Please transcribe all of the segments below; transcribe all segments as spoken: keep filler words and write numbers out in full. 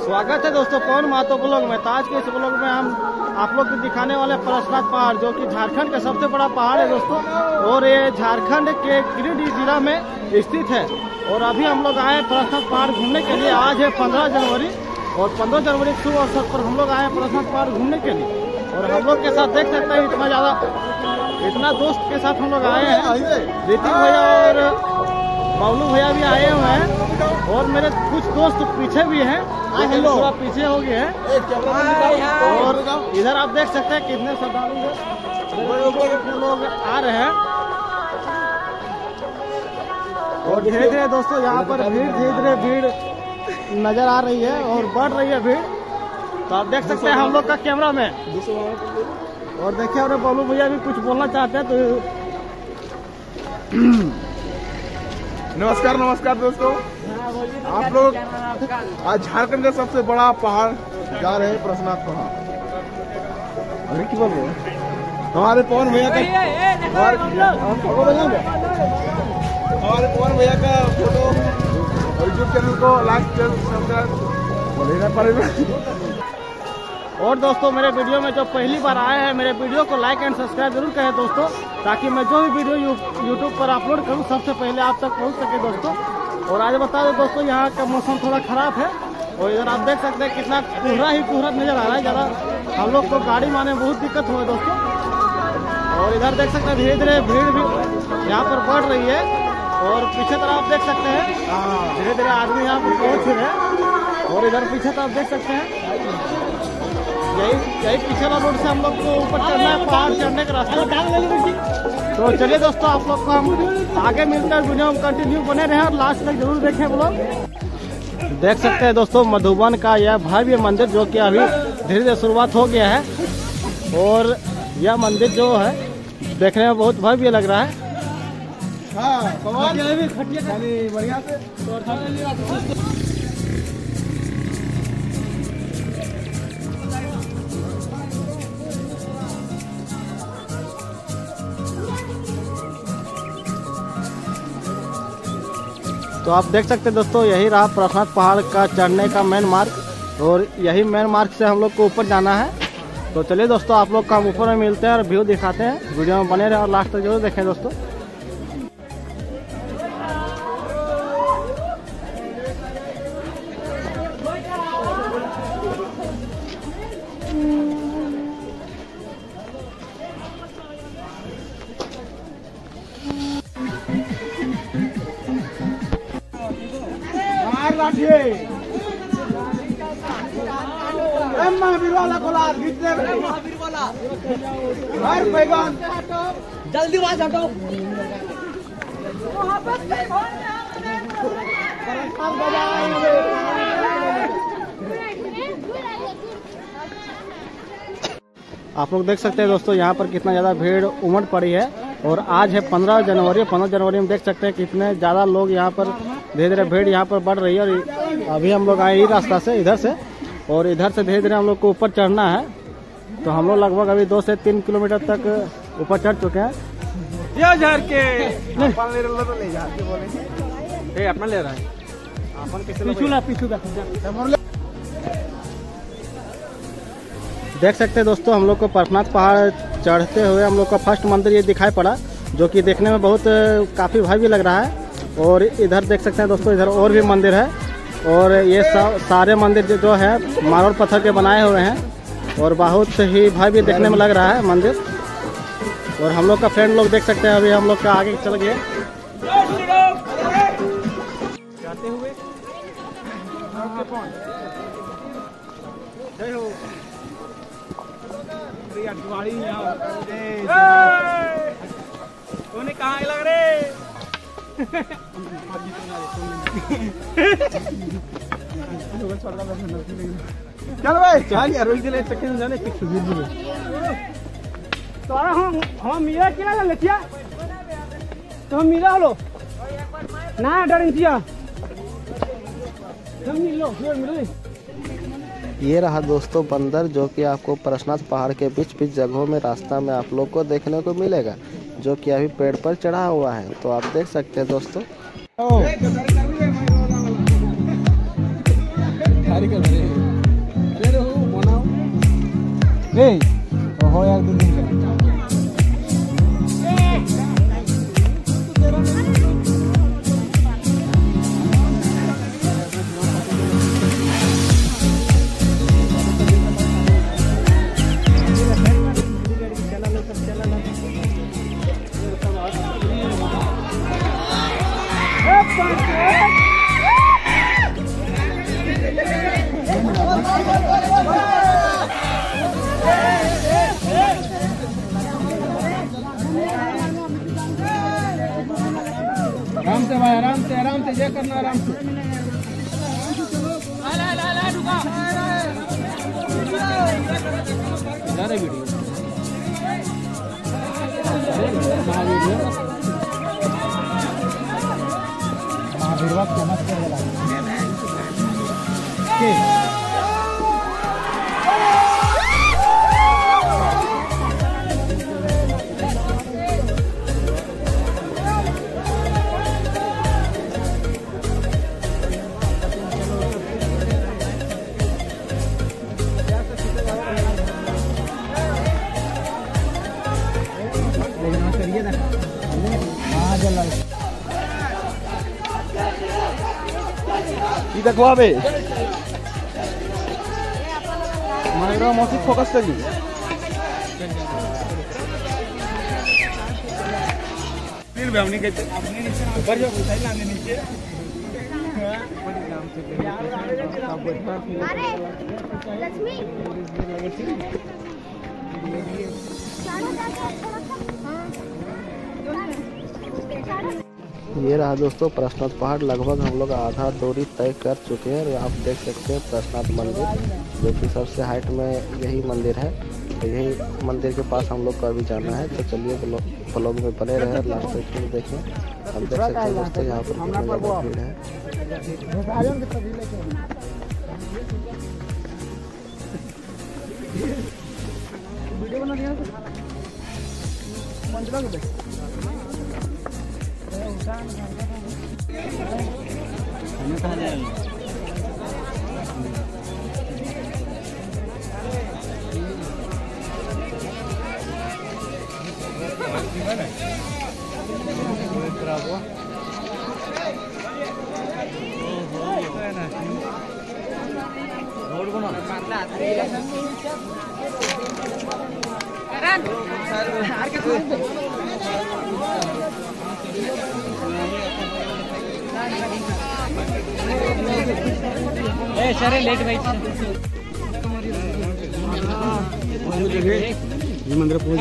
स्वागत है दोस्तों पवन महतो ब्लॉग में। तो आज के इस ब्लॉग में हम आप लोग को दिखाने वाले परसनाथ पहाड़, जो कि झारखंड का सबसे बड़ा पहाड़ है दोस्तों, और ये झारखंड के गिरिडीह जिला में स्थित है। और अभी हम लोग आए परसनाथ पहाड़ घूमने के लिए। आज है पंद्रह जनवरी और पंद्रह जनवरी के शुभ अवसर पर हम लोग आए परसनाथ पहाड़ घूमने के लिए। और हम लोग के साथ देख सकते हैं इतना ज्यादा इतना दोस्त के साथ हम लोग आए हैं। ऋतिक भैया और बाबलू भैया भी आए हुए हैं, और मेरे कुछ दोस्त पीछे भी हैं, थोड़ा पीछे हो गए हैं। और इधर आप देख सकते हैं कितने श्रद्धालु लोग आ रहे हैं। और धीरे धीरे दोस्तों यहाँ पर भीड़ धीरे धीरे भीड़ नजर आ रही है और बढ़ रही है भीड़। तो आप देख सकते हैं हम लोग का कैमरा में। और देखिए और बाबलू भैया भी कुछ बोलना चाहते हैं तो नमस्कार नमस्कार दोस्तों, आप लोग आज झारखंड का सबसे बड़ा पहाड़ जा रहे हैं परसनाथ पहाड़। अरे क्या बोल रहे हैं हमारे पवन भैया का हमारे पवन भैया का फोटो यूट्यूब चैनल को लाइक सब्सक्राइब पड़ेगा। और दोस्तों मेरे वीडियो में जो पहली बार आए हैं, मेरे वीडियो को लाइक एंड सब्सक्राइब जरूर करें दोस्तों, ताकि मैं जो भी वीडियो यूट्यूब पर अपलोड करूं सबसे पहले आप तक पहुंच सके दोस्तों। और आज बता दो दोस्तों यहाँ का मौसम थोड़ा खराब है, और इधर आप देख सकते हैं कितना कोहरा ही कोहरा नजर आ रहा है। ज़्यादा हम लोग को गाड़ी मारने में बहुत दिक्कत हुआ है दोस्तों। और इधर देख सकते हैं धीरे धीरे भीड़ भी यहाँ पर बढ़ रही है। और पीछे तरफ आप देख सकते हैं धीरे धीरे आदमी यहाँ पर पहुँच रहे हैं। और इधर पीछे तरफ देख सकते हैं यही यही पीछे वाला रोड से हम लोग को ऊपर चढ़ना है, पहाड़ चढ़ने का रास्ता। तो चलिए दोस्तों आप लोग को हम आगे मिलकर वीडियो में कंटिन्यू बने रहे और लास्ट तक जरूर देखें हम लोग। देख सकते हैं दोस्तों मधुबन का यह भव्य मंदिर, जो कि अभी धीरे धीरे शुरुआत हो गया है। और यह मंदिर जो है देखने में बहुत भव्य लग रहा है। बढ़िया से तो आप देख सकते हैं दोस्तों यही रहा परसनाथ पहाड़ का चढ़ने का मेन मार्ग, और यही मेन मार्ग से हम लोग को ऊपर जाना है। तो चलिए दोस्तों आप लोग को हम ऊपर में मिलते हैं और व्यू दिखाते हैं। वीडियो में बने रहे और लास्ट तक जरूर देखें दोस्तों। जल्दी वहां हटो। आप लोग देख सकते हैं दोस्तों यहाँ पर कितना ज़्यादा भीड़ उमड़ पड़ी है। और आज है पंद्रह जनवरी। पंद्रह जनवरी में देख सकते हैं कितने ज़्यादा लोग यहाँ पर धीरे धीरे भीड़ यहाँ पर बढ़ रही है। और अभी हम लोग आए इस रास्ता से इधर से, और इधर से धीरे धीरे हम लोग को ऊपर चढ़ना है। तो हम लोग लगभग अभी दो से तीन किलोमीटर तक ऊपर चढ़ चुके हैं। झार के अपन ले रहा ले झार के बोले अपना ले रहा है अपन पिछुला पिछुला देख सकते हैं दोस्तों हम लोग को परसनाथ पहाड़ चढ़ते हुए हम लोग का फर्स्ट मंदिर ये दिखाई पड़ा, जो कि देखने में बहुत काफ़ी भव्य लग रहा है। और इधर देख सकते हैं दोस्तों इधर और भी मंदिर है, और ये सा, सारे मंदिर जो है मार्बल पत्थर के बनाए हुए हैं, और बहुत ही भव्य देखने में लग रहा है मंदिर। और हम लोग का फ्रेंड लोग देख सकते हैं अभी हम लोग का आगे चल गए जाते हुए। जय हो तूने कहाँ लग रहे चल भाई चल यार रोज दिले चक्के में जाने किस वीर में तो हम हम मिला क्या लचिया तो हम मिला लो ना डरिंचिया हम मिलो मिलो। ये रहा दोस्तों बंदर, जो कि आपको परसनाथ पहाड़ के बीच बीच जगहों में रास्ता में आप लोग को देखने को मिलेगा, जो कि अभी पेड़ पर चढ़ा हुआ है। तो आप देख सकते हैं दोस्तों। तैयारी कर रहे हैं तेरे हो बनाओ ए हो यार दो दिन आराम से भाई आराम से आराम से ये करना आराम से वीडियो महावीरवा फेमस कर देखवा बे माइरा मौसी फोकस करी फिर भी हमने कहते अपने नीचे ऊपर जो उठाई लाने नीचे अरे लक्ष्मी ये रहा दोस्तों प्रश्नाथ पहाड़। लगभग हम लोग आधा दूरी तय कर चुके हैं और आप देख सकते हैं प्रश्नाथ मंदिर, जो कि सबसे हाइट में यही मंदिर है। तो यही मंदिर के पास हम लोग को अभी जाना है। तो चलिए ब्लॉग में बने रहे, लास्ट तक देखें। हम देख सकते हैं दोस्तों यहाँ पर कितनी ज़्यादा भीड़ है। वीडियो बना दिया मंदिर के सर लेट भाई मंदिर पहुंच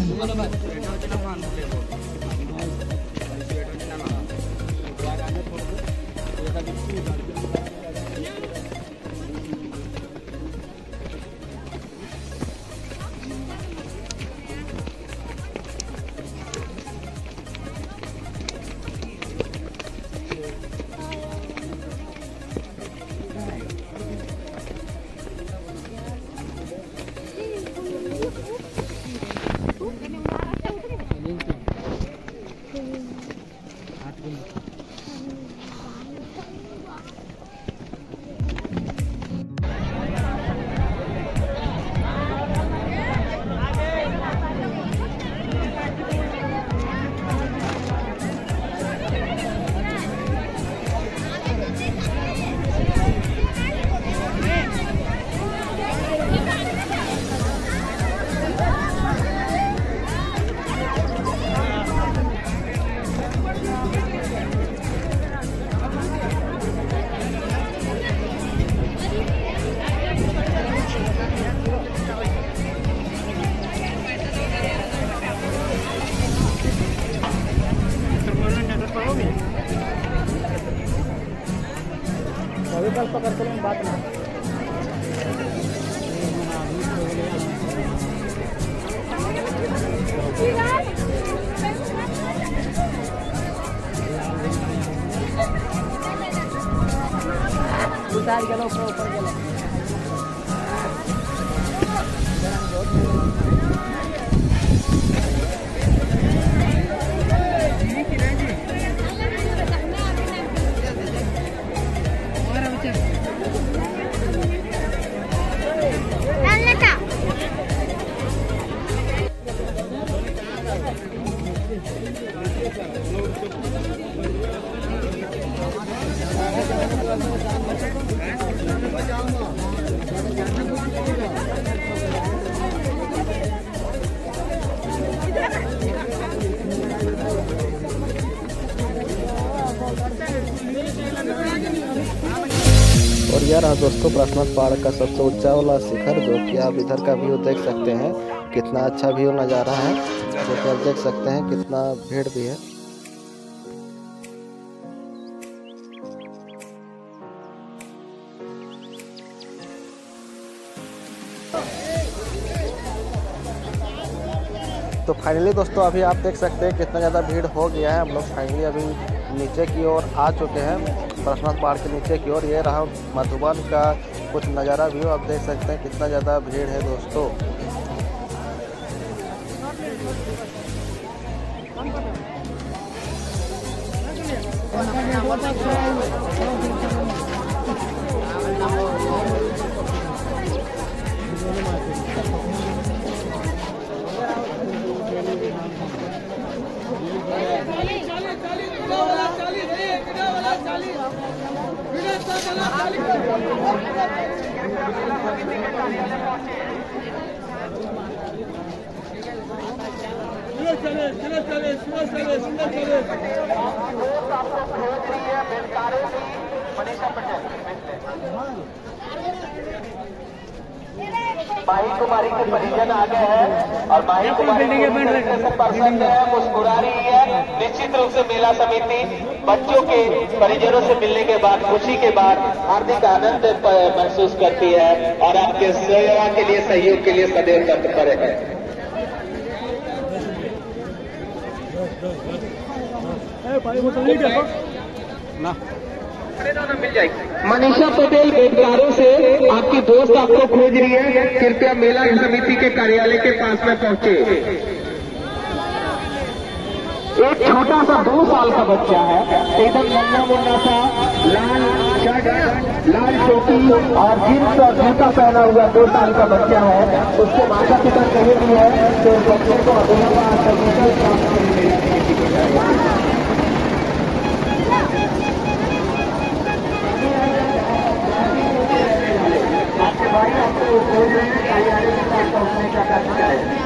कल पकड़ के बात ना उतार के लो ऊपर ऊपर के लो और यह रहा दोस्तों प्रश्नाथ पहाड़ का सबसे ऊंचा वाला शिखर, जो कि आप इधर का व्यू देख सकते हैं। कितना अच्छा व्यू नज़ारा है, जो कि आप देख सकते हैं कितना भीड़ भी है। तो फाइनली दोस्तों अभी आप देख सकते हैं कितना ज़्यादा भीड़ हो गया है। हम लोग फाइनली अभी नीचे की ओर आ चुके हैं, प्रश्नाथ पहाड़ के नीचे की ओर। ये रहा मधुबन का कुछ नज़ारा व्यू, आप देख सकते हैं कितना ज़्यादा भीड़ है दोस्तों। माही कुमारी के परिजन आ गए हैं और माही कुमारी पर्सन है मुस्कुरा रही है। निश्चित रूप से मेला समिति बच्चों के परिजनों से मिलने के बाद, खुशी के बाद हार्दिक आनंद महसूस करती है और आपके सेवा के लिए, सहयोग के लिए सदैव तत्पर है। मिल जाएगी। मनीषा पटेल बेटकारों से आपकी दोस्त आपको खोज रही है, कृपया मेला समिति के कार्यालय के पास में पहुंचे। एक छोटा सा दो साल का बच्चा है, एकदम नन्हा मुन्ना सा, लाल शर्ट, लाल टोपी और जींस और जूता पहना हुआ दो साल का बच्चा है। उसके माता पिता कहे भी है तो बच्चे को आपके भाई आपको खोज रहे हैं, कार्यालय के पास पहुंचने का करना है।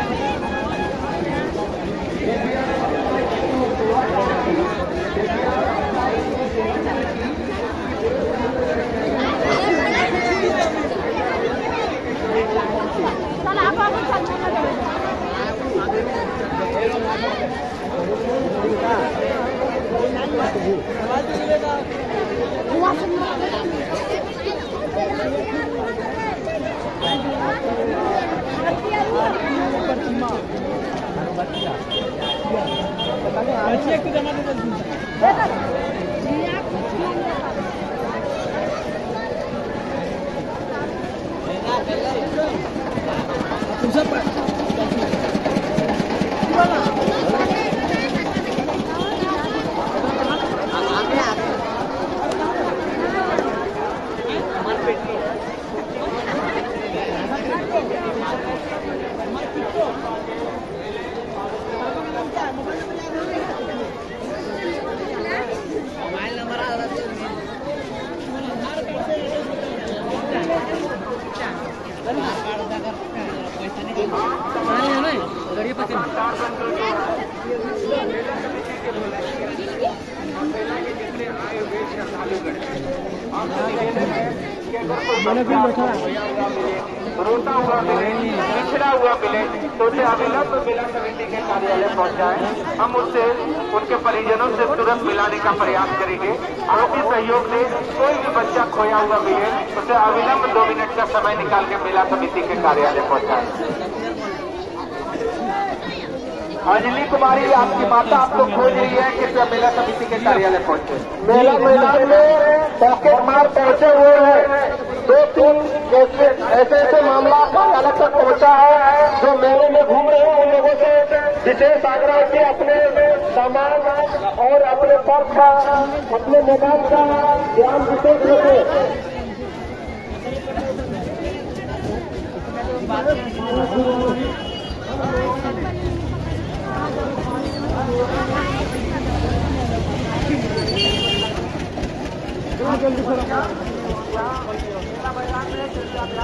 रोता हुआ मिले, पिछड़ा हुआ मिले तो उसे अविलंब मेला समिति के कार्यालय पहुंचाए। हम उससे, उनके परिजनों से तुरंत मिलाने का प्रयास करेंगे। आपके सहयोग से कोई भी बच्चा खोया हुआ मिले उसे अविलंब दो मिनट का समय निकाल के मेला समिति के कार्यालय पहुंचाए। अंजलि कुमारी आपकी माता आपको खोज रही है, कृपया मेला समिति के कार्यालय पहुंचे। मेला मैदान में पॉकेट मार पहुंचे हुए हैं। दो तीन ऐसे ऐसे मामला कार्यालय तक पहुंचा है। जो मेले में घूम रहे हैं उन लोगों से विशेष आग्रह कि अपने सामान और अपने पर्स का, अपने मोबाइल का ध्यान विशेष रखें।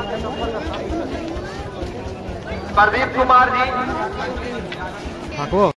प्रदीप कुमार जी।